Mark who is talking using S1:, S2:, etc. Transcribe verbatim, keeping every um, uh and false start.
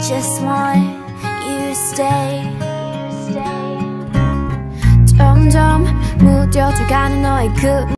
S1: just want you to stay. 점점 무뎌져가는 너의 그